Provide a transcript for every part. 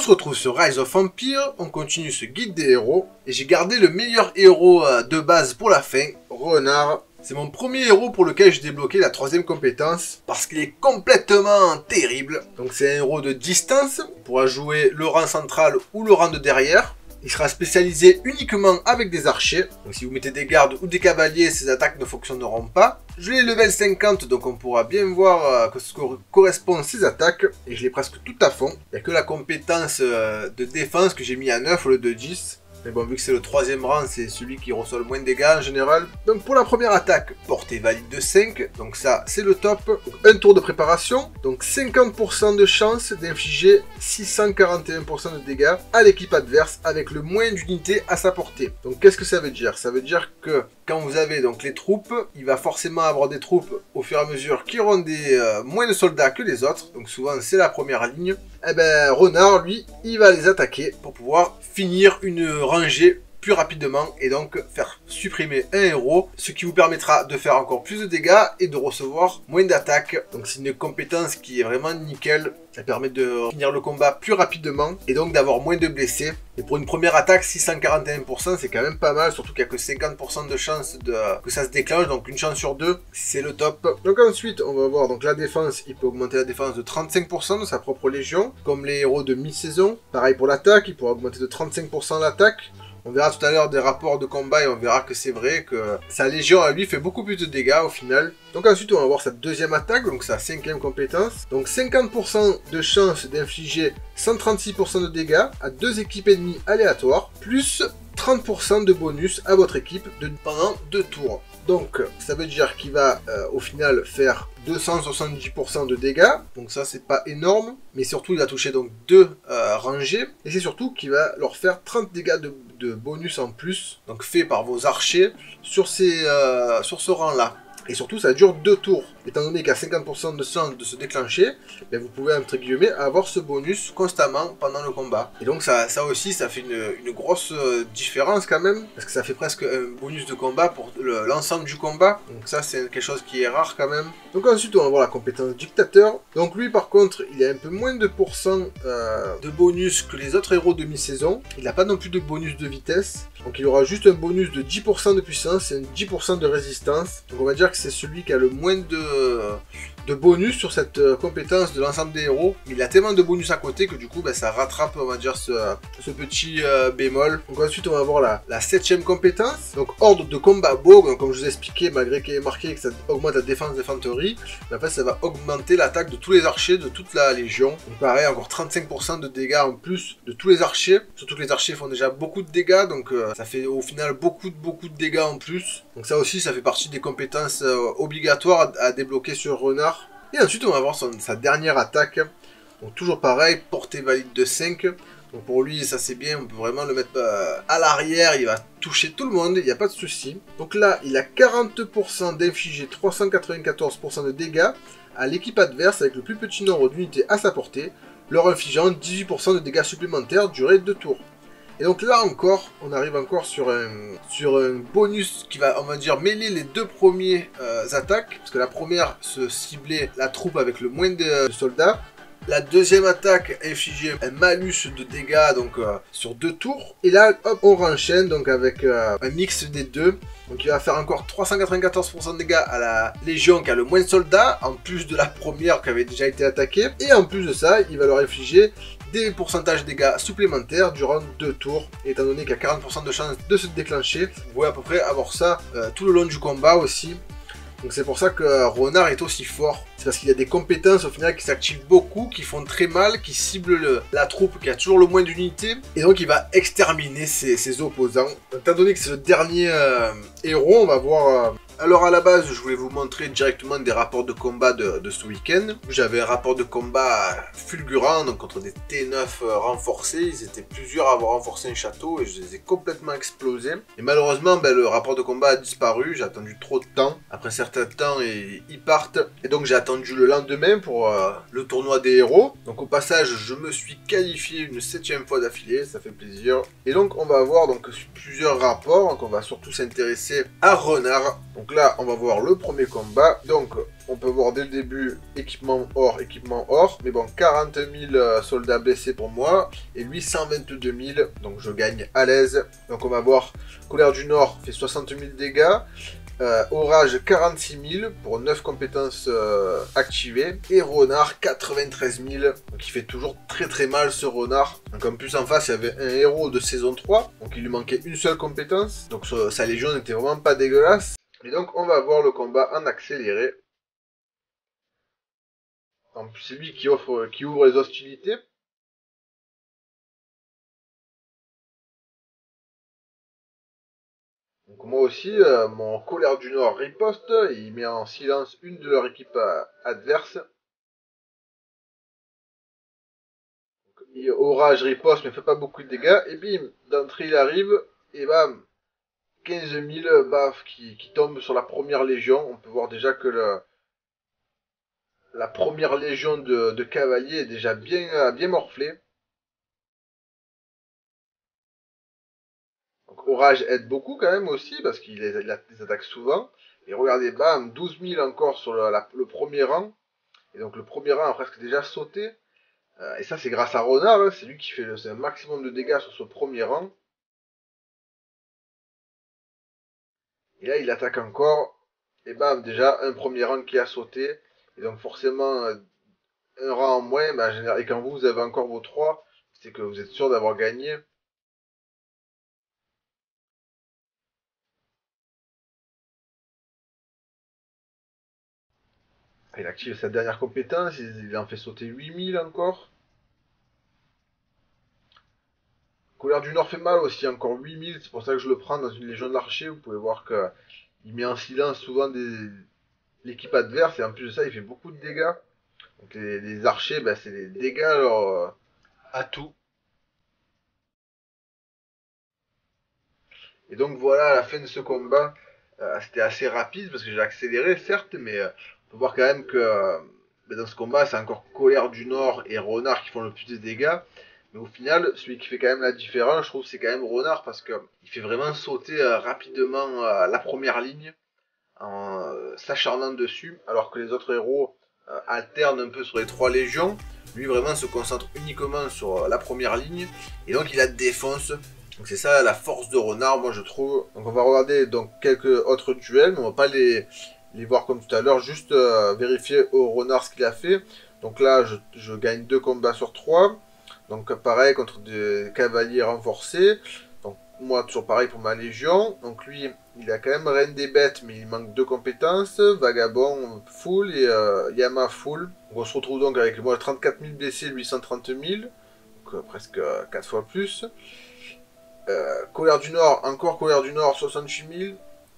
se retrouve sur Rise of Empire, on continue ce guide des héros, et j'ai gardé le meilleur héros de base pour la fin, Renard. C'est mon premier héros pour lequel j'ai débloqué la 3e compétence, parce qu'il est complètement terrible. Donc c'est un héros de distance, on pourra jouer le rang central ou le rang de derrière. Il sera spécialisé uniquement avec des archers, donc si vous mettez des gardes ou des cavaliers, ces attaques ne fonctionneront pas. Je l'ai level 50, donc on pourra bien voir que ce que correspondent ces attaques, et je l'ai presque tout à fond. Il n'y a que la compétence de défense que j'ai mis à 9 au lieu de 10. Mais bon, vu que c'est le 3e rang, c'est celui qui reçoit le moins de dégâts en général. Donc pour la première attaque, portée valide de 5. Donc ça, c'est le top. Donc, un tour de préparation. Donc 50% de chance d'infliger 641% de dégâts à l'équipe adverse avec le moins d'unités à sa portée. Donc qu'est-ce que ça veut dire? Ça veut dire que quand vous avez donc les troupes, il va forcément avoir des troupes au fur et à mesure qui auront des moins de soldats que les autres. Donc souvent, c'est la première ligne. Eh ben, Renard, lui, il va les attaquer pour pouvoir finir une rangée plus rapidement et donc faire supprimer un héros, ce qui vous permettra de faire encore plus de dégâts et de recevoir moins d'attaques. Donc c'est une compétence qui est vraiment nickel. Ça permet de finir le combat plus rapidement et donc d'avoir moins de blessés. Et pour une première attaque, 641%, c'est quand même pas mal, surtout qu'il n'y a que 50% de chance que ça se déclenche, donc une chance sur 2, c'est le top. Donc ensuite, on va voir donc la défense, il peut augmenter la défense de 35% de sa propre légion, comme les héros de mi-saison. Pareil pour l'attaque, il pourra augmenter de 35% l'attaque. On verra tout à l'heure des rapports de combat et on verra que c'est vrai que sa légion à lui fait beaucoup plus de dégâts au final. Donc ensuite on va voir sa 2e attaque, donc sa 5e compétence. Donc 50% de chance d'infliger 136% de dégâts à 2 équipes ennemies aléatoires, plus 30% de bonus à votre équipe pendant 2 tours. Donc ça veut dire qu'il va au final faire 270% de dégâts, donc ça c'est pas énorme, mais surtout il va toucher donc 2 rangées, et c'est surtout qu'il va leur faire 30 dégâts de bonus en plus, donc fait par vos archers sur ce rang là. Et surtout, ça dure 2 tours. Étant donné qu'il y a 50% de chance de se déclencher, ben vous pouvez, entre guillemets, avoir ce bonus constamment pendant le combat. Et donc ça aussi, ça fait une grosse différence quand même, parce que ça fait presque un bonus de combat pour l'ensemble du combat. Donc ça, c'est quelque chose qui est rare quand même. Donc ensuite, on va voir la compétence dictateur. Donc lui, par contre, il a un peu moins de pourcent de bonus que les autres héros de mi-saison. Il n'a pas non plus de bonus de vitesse. Donc il aura juste un bonus de 10% de puissance et un 10% de résistance. Donc on va dire que c'est celui qui a le moins de bonus sur cette compétence de l'ensemble des héros. Il a tellement de bonus à côté que du coup ça rattrape, on va dire, ce petit bémol. Donc ensuite on va voir la 7e compétence. Donc ordre de combat Bogue. Donc, comme je vous ai expliqué, malgré qu'il est marqué que ça augmente la défense d'infanterie, en fait ça va augmenter l'attaque de tous les archers de toute la légion. Donc pareil, encore 35% de dégâts en plus de tous les archers. Surtout que les archers font déjà beaucoup de dégâts, donc ça fait au final beaucoup de dégâts en plus. Donc ça aussi, ça fait partie des compétences obligatoires à débloquer sur Renard. Et ensuite, on va voir sa dernière attaque. Donc toujours pareil, portée valide de 5. Donc pour lui, ça c'est bien, on peut vraiment le mettre à l'arrière, il va toucher tout le monde, il n'y a pas de souci. Donc là, il a 40% d'infliger 394% de dégâts à l'équipe adverse avec le plus petit nombre d'unités à sa portée, leur infligeant 18% de dégâts supplémentaires durée 2 tours. Et donc là encore, on arrive encore sur un bonus qui va, on va dire, mêler les 2 premières attaques. Parce que la première se ciblait la troupe avec le moins de soldats. La 2e attaque infligeait un malus de dégâts donc sur 2 tours. Et là, hop, on renchaîne donc avec un mix des deux. Donc il va faire encore 394% de dégâts à la Légion qui a le moins de soldats, en plus de la première qui avait déjà été attaquée. Et en plus de ça, il va leur infliger des pourcentages de dégâts supplémentaires durant 2 tours. Et étant donné qu'il y a 40% de chance de se déclencher, vous pouvez à peu près avoir ça tout le long du combat aussi. Donc c'est pour ça que Renard est aussi fort. C'est parce qu'il y a des compétences au final qui s'activent beaucoup, qui font très mal, qui ciblent la troupe qui a toujours le moins d'unités. Et donc il va exterminer ses opposants. Donc, étant donné que c'est le dernier héros, on va voir... Alors à la base, je voulais vous montrer directement des rapports de combat de ce week-end. J'avais un rapport de combat fulgurant, donc contre des T9 renforcés. Ils étaient plusieurs à avoir renforcé un château et je les ai complètement explosés. Et malheureusement, le rapport de combat a disparu. J'ai attendu trop de temps. Après un certain temps, ils partent. Et donc j'ai attendu le lendemain pour le tournoi des héros. Donc au passage, je me suis qualifié une 7e fois d'affilée. Ça fait plaisir. Et donc on va avoir donc plusieurs rapports. Donc on va surtout s'intéresser à Renard. Donc là, on va voir le premier combat. Donc, on peut voir dès le début équipement or. Mais bon, 40 000 soldats blessés pour moi. Et lui, 122 000. Donc je gagne à l'aise. Donc on va voir, Colère du Nord fait 60 000 dégâts. Orage 46 000 pour 9 compétences activées. Et Renard 93 000. Donc il fait toujours très mal ce Renard. Donc en plus en face il y avait un héros de saison 3. Donc il lui manquait une seule compétence. Donc sa légion n'était vraiment pas dégueulasse. Et donc on va voir le combat en accéléré. En plus c'est lui qui ouvre les hostilités. Donc moi aussi, mon Colère du Nord riposte, il met en silence une de leur équipe adverse. Orage riposte mais fait pas beaucoup de dégâts, et bim, d'entrée il arrive, et bam, 15 000 baffes qui tombent sur la première légion. On peut voir déjà que la première légion de cavaliers est déjà bien morflée. Donc Orage aide beaucoup quand même aussi, parce qu'il les attaque souvent. Et regardez, bam, 12 000 encore sur le premier rang. Et donc le premier rang a presque déjà sauté. Et ça c'est grâce à Renard, hein. C'est lui qui fait un maximum de dégâts sur ce premier rang. Et là il attaque encore. Et bam, déjà un premier rang qui a sauté. Et donc forcément un rang en moins. Bah, et quand vous avez encore vos 3, c'est que vous êtes sûr d'avoir gagné. Il active sa dernière compétence, il en fait sauter 8000 encore. Colère du Nord fait mal aussi, encore 8000, c'est pour ça que je le prends dans une légion de l'archer. Vous pouvez voir qu'il met en silence souvent l'équipe adverse, et en plus de ça il fait beaucoup de dégâts. Donc les archers, bah, c'est des dégâts alors, à tout. Et donc voilà, à la fin de ce combat, c'était assez rapide parce que j'ai accéléré certes, mais on peut voir quand même que dans ce combat c'est encore Colère du Nord et Renard qui font le plus de dégâts. Mais au final, celui qui fait quand même la différence, je trouve, c'est quand même Renard parce que il fait vraiment sauter rapidement la première ligne en s'acharnant dessus, alors que les autres héros alternent un peu sur les 3 légions. Lui vraiment se concentre uniquement sur la première ligne et donc il la défonce. Donc c'est ça la force de Renard, moi je trouve. Donc on va regarder donc quelques autres duels, mais on va pas les voir comme tout à l'heure, juste vérifier au Renard ce qu'il a fait. Donc là je gagne 2 combats sur 3. Donc pareil contre des cavaliers renforcés. Donc moi toujours pareil pour ma légion. Donc lui il a quand même Reine des Bêtes mais il manque 2 compétences. Vagabond full et Yama full. Donc on se retrouve donc avec moi 34 000 blessés, 830 000. Donc presque 4 fois plus. Colère du Nord, encore Colère du Nord, 68 000.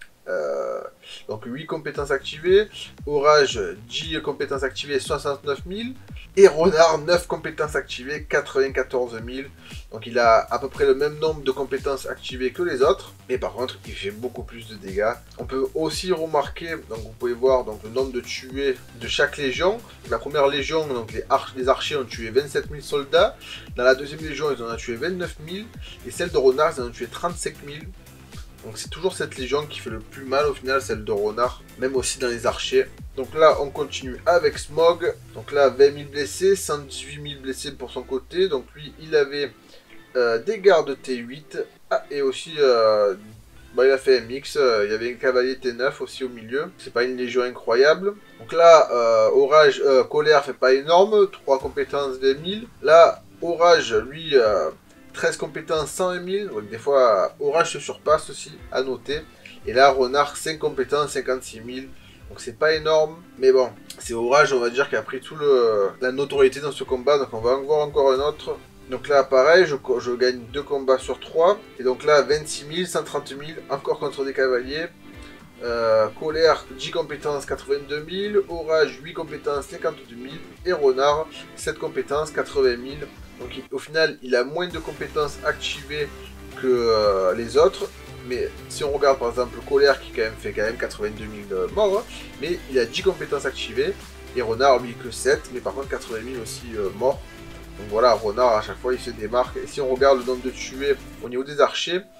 Donc 8 compétences activées. Orage, 10 compétences activées, 69 000. Et Renard, 9 compétences activées, 94 000. Donc il a à peu près le même nombre de compétences activées que les autres. Mais par contre, il fait beaucoup plus de dégâts. On peut aussi remarquer, donc vous pouvez voir donc, le nombre de tués de chaque légion. La première légion, donc les archers ont tué 27 000 soldats. Dans la deuxième légion, ils en ont tué 29 000. Et celle de Renard, ils en ont tué 35 000. Donc c'est toujours cette légion qui fait le plus mal au final, celle de Renard, même aussi dans les archers. Donc là on continue avec Smog, donc là 20 000 blessés, 118 000 blessés pour son côté. Donc lui il avait des gardes T8, et aussi il a fait un mix, il y avait un cavalier T9 aussi au milieu. C'est pas une légion incroyable. Donc là Orage, Colère fait pas énorme, 3 compétences 20 000. Là Orage lui... 13 compétences, 101 000. Donc des fois, Orage se surpasse aussi, à noter. Et là, Renard, 5 compétences, 56 000. Donc c'est pas énorme. Mais bon, c'est Orage, on va dire, qui a pris tout la notoriété dans ce combat. Donc on va en voir encore un autre. Donc là, pareil, je gagne 2 combats sur 3. Et donc là, 26 000, 130 000, encore contre des cavaliers. Colère, 10 compétences, 82 000. Orage, 8 compétences, 52 000. Et Renard, 7 compétences, 80 000. Donc au final, il a moins de compétences activées que les autres. Mais si on regarde par exemple Colère qui fait quand même 82 000 morts, hein, mais il a 10 compétences activées. Et Renard, lui, que 7, mais par contre 80 000 aussi morts. Donc voilà, Renard à chaque fois il se démarque. Et si on regarde le nombre de tués au niveau des archers,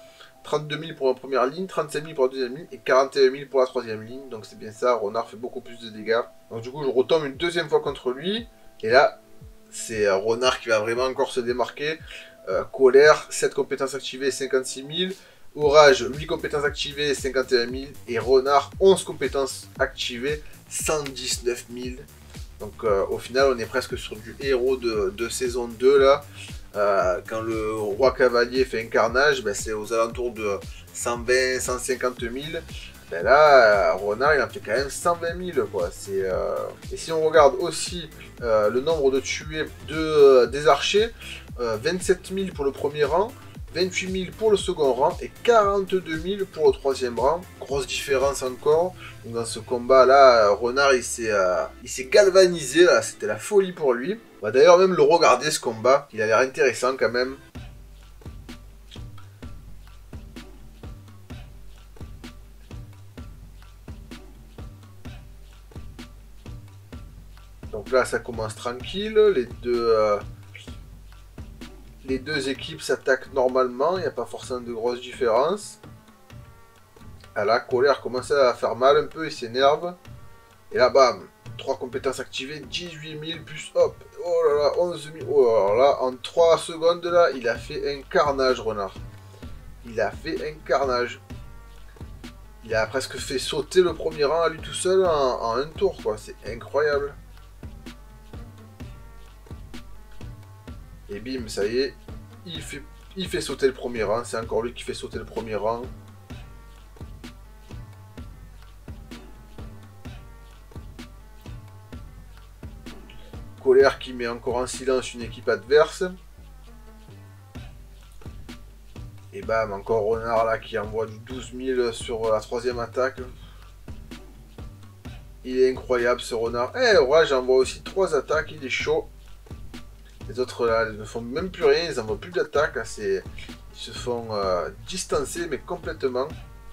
32 000 pour la première ligne, 35 000 pour la deuxième ligne et 41 000 pour la troisième ligne. Donc c'est bien ça, Renard fait beaucoup plus de dégâts. Donc du coup je retombe une deuxième fois contre lui. Et là, c'est Renard qui va vraiment encore se démarquer. Colère, 7 compétences activées, 56 000. Orage, 8 compétences activées, 51 000. Et Renard, 11 compétences activées, 119 000. Donc au final, on est presque sur du héros de saison 2 là. Quand le roi cavalier fait un carnage, ben, c'est aux alentours de 120, 150 000. Ben là, Renard, il en fait quand même 120 000, quoi. Et si on regarde aussi le nombre de tués des archers, 27 000 pour le premier rang, 28 000 pour le second rang et 42 000 pour le troisième rang. Grosse différence encore. Donc dans ce combat-là, Renard, il s'est galvanisé, là. C'était la folie pour lui. On va d'ailleurs même le regarder, ce combat. Il a l'air intéressant quand même. Donc là, ça commence tranquille. Les deux équipes s'attaquent normalement. Il n'y a pas forcément de grosses différences. Ah là, Colère commence à faire mal un peu. Il s'énerve. Et là, bam. 3 compétences activées. 18 000 plus hop. Oh là là, 11 000. Oh là là, en 3 secondes là, il a fait un carnage, Renard. Il a fait un carnage. Il a presque fait sauter le premier rang à lui tout seul en un tour, quoi. C'est incroyable. Et bim, ça y est, il fait sauter le premier rang. C'est encore lui qui fait sauter le premier rang. Colère qui met encore en silence une équipe adverse. Et bam, encore Renard là qui envoie du 12 000 sur la troisième attaque. Il est incroyable ce Renard. Eh, ouais, j'envoie aussi 3 attaques, il est chaud. Les autres là ne font même plus rien, ils n'envoient plus d'attaque. Ils se font distancer, mais complètement.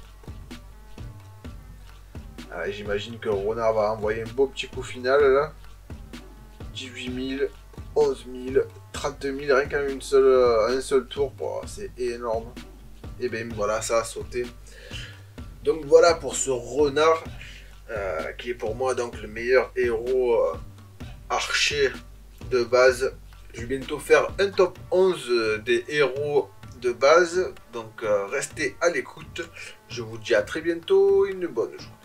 J'imagine que Renard va envoyer un beau petit coup final là. 18 000, 11 000, 30 000, rien qu'en un seul tour. Bon, c'est énorme. Et bien voilà, ça a sauté. Donc voilà pour ce Renard, qui est pour moi donc le meilleur héros archer de base. Je vais bientôt faire un top 11 des héros de base. Donc restez à l'écoute. Je vous dis à très bientôt, une bonne journée.